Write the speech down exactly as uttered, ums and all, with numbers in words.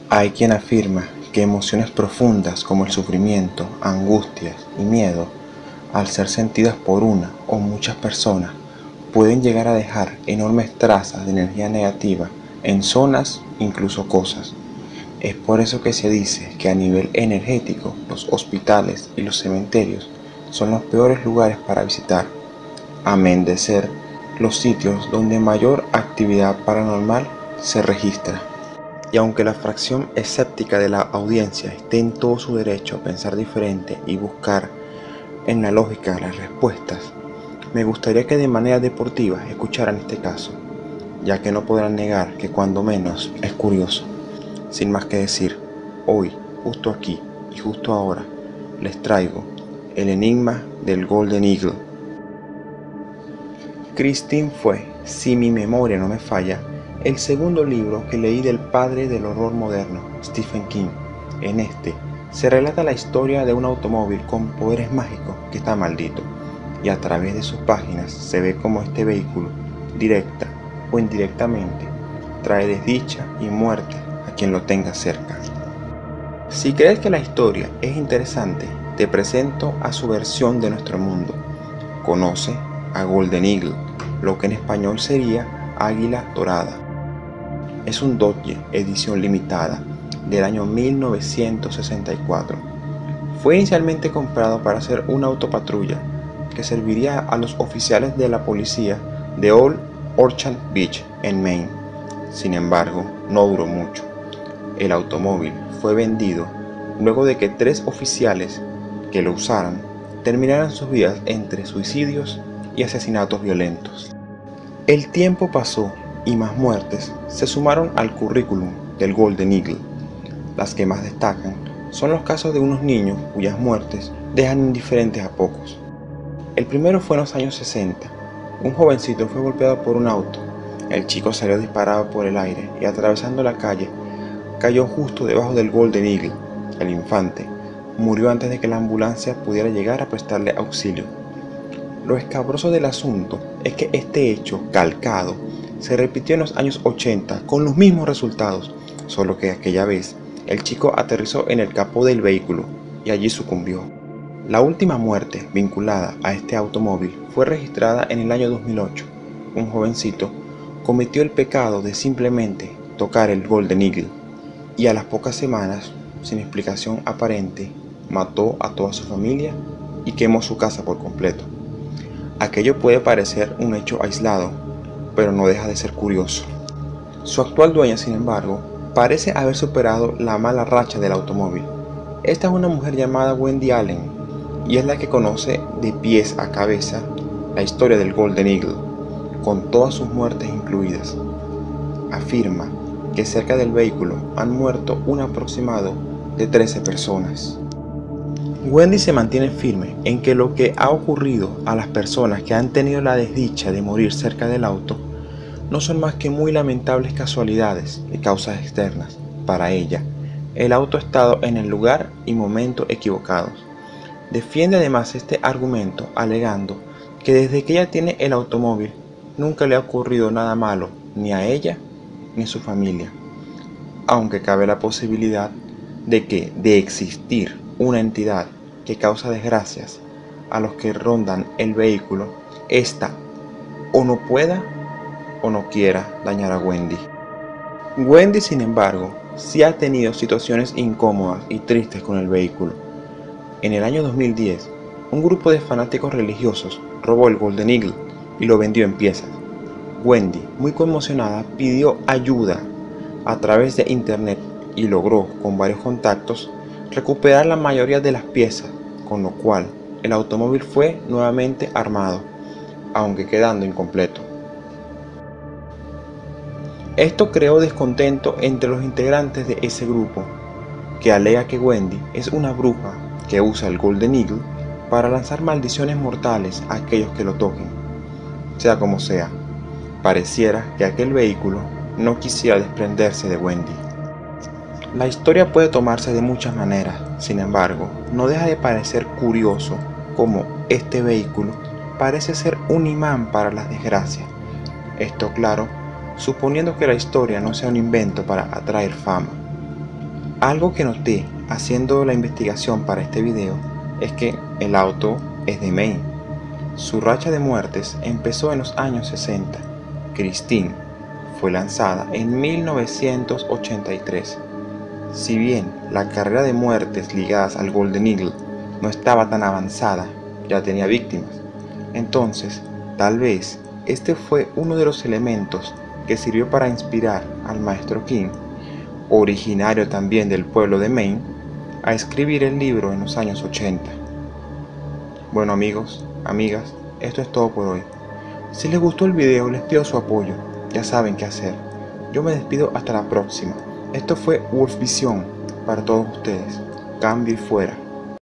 Hay quien afirma que emociones profundas como el sufrimiento, angustias y miedo, al ser sentidas por una o muchas personas, pueden llegar a dejar enormes trazas de energía negativa en zonas, incluso cosas. Es por eso que se dice que a nivel energético los hospitales y los cementerios son los peores lugares para visitar, amén de ser los sitios donde mayor actividad paranormal se registra. Y aunque la fracción escéptica de la audiencia esté en todo su derecho a pensar diferente y buscar en la lógica las respuestas, me gustaría que de manera deportiva escucharan este caso, ya que no podrán negar que cuando menos es curioso. Sin más que decir, hoy, justo aquí y justo ahora, les traigo el enigma del Golden Eagle. Christine fue, si mi memoria no me falla, el segundo libro que leí del padre del horror moderno, Stephen King. En este se relata la historia de un automóvil con poderes mágicos que está maldito, y a través de sus páginas se ve cómo este vehículo, directa o indirectamente, trae desdicha y muerte a quien lo tenga cerca. Si crees que la historia es interesante, te presento a su versión de nuestro mundo. Conoce a Golden Eagle, lo que en español sería Águila Dorada. Es un Dodge edición limitada del año mil novecientos sesenta y cuatro. Fue inicialmente comprado para ser una autopatrulla que serviría a los oficiales de la policía de Old Orchard Beach en Maine. Sin embargo, no duró mucho. El automóvil fue vendido luego de que tres oficiales que lo usaran terminaran sus vidas entre suicidios y asesinatos violentos. El tiempo pasó y más muertes se sumaron al currículum del Golden Eagle. Las que más destacan son los casos de unos niños cuyas muertes dejan indiferentes a pocos. El primero fue en los años sesenta. Un jovencito fue golpeado por un auto. El chico salió disparado por el aire y atravesando la calle cayó justo debajo del Golden Eagle. El infante murió antes de que la ambulancia pudiera llegar a prestarle auxilio. Lo escabroso del asunto es que este hecho calcado se repitió en los años ochenta con los mismos resultados, solo que aquella vez el chico aterrizó en el capó del vehículo y allí sucumbió. La última muerte vinculada a este automóvil fue registrada en el año dos mil ocho. Un jovencito cometió el pecado de simplemente tocar el Golden Eagle y a las pocas semanas, sin explicación aparente, mató a toda su familia y quemó su casa por completo. Aquello puede parecer un hecho aislado, pero no deja de ser curioso. Su actual dueña, sin embargo, parece haber superado la mala racha del automóvil. Esta es una mujer llamada Wendy Allen y es la que conoce de pies a cabeza la historia del Golden Eagle, con todas sus muertes incluidas. Afirma que cerca del vehículo han muerto un aproximado de trece personas. Wendy se mantiene firme en que lo que ha ocurrido a las personas que han tenido la desdicha de morir cerca del auto no son más que muy lamentables casualidades de causas externas. Para ella, el auto ha estado en el lugar y momento equivocados. Defiende además este argumento alegando que desde que ella tiene el automóvil nunca le ha ocurrido nada malo ni a ella ni a su familia, aunque cabe la posibilidad de que de existir una entidad que causa desgracias a los que rondan el vehículo, ésta o no pueda o no quiera dañar a Wendy. Wendy, sin embargo, sí ha tenido situaciones incómodas y tristes con el vehículo. En el año dos mil diez, un grupo de fanáticos religiosos robó el Golden Eagle y lo vendió en piezas. Wendy, muy conmocionada, pidió ayuda a través de internet y logró, con varios contactos, recuperar la mayoría de las piezas, con lo cual el automóvil fue nuevamente armado, aunque quedando incompleto. Esto creó descontento entre los integrantes de ese grupo, que alega que Wendy es una bruja que usa el Golden Eagle para lanzar maldiciones mortales a aquellos que lo toquen. Sea como sea, pareciera que aquel vehículo no quisiera desprenderse de Wendy. La historia puede tomarse de muchas maneras, sin embargo, no deja de parecer curioso cómo este vehículo parece ser un imán para las desgracias. Esto, claro, suponiendo que la historia no sea un invento para atraer fama. Algo que noté haciendo la investigación para este video es que el auto es de Maine. Su racha de muertes empezó en los años sesenta. Christine fue lanzada en mil novecientos ochenta y tres. Si bien la carrera de muertes ligadas al Golden Eagle no estaba tan avanzada, ya tenía víctimas. Entonces, tal vez este fue uno de los elementos que sirvió para inspirar al maestro King, originario también del pueblo de Maine, a escribir el libro en los años ochenta. Bueno amigos, amigas, esto es todo por hoy. Si les gustó el video, les pido su apoyo, ya saben qué hacer. Yo me despido hasta la próxima. Esto fue Wolf Vision para todos ustedes. Cambio y fuera.